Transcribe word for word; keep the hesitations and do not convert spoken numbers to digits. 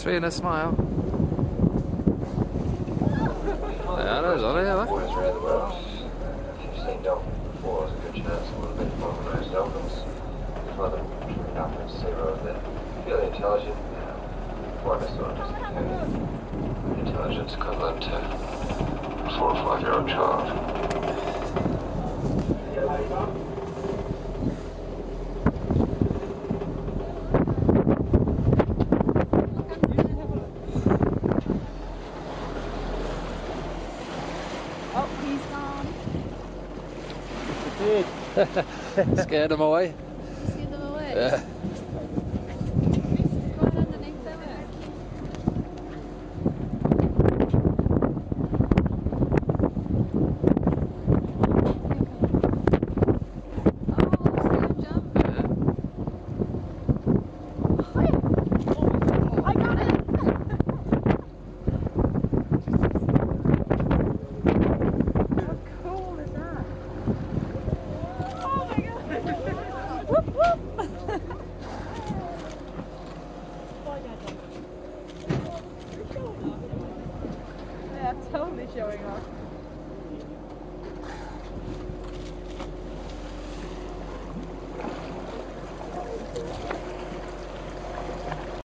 Three and a smile. Yeah, there's on it, huh? Boys around the world. If you've seen dolphins before, there's a good chance a little bit more than most dolphins. Some of them train up in sea road. They're fairly intelligent. More of a sort of just intelligence equivalent to a four or five year old child. Oh, he's gone. Scared them away. Scared them away? Yeah. Right underneath them. Yeah, totally showing off.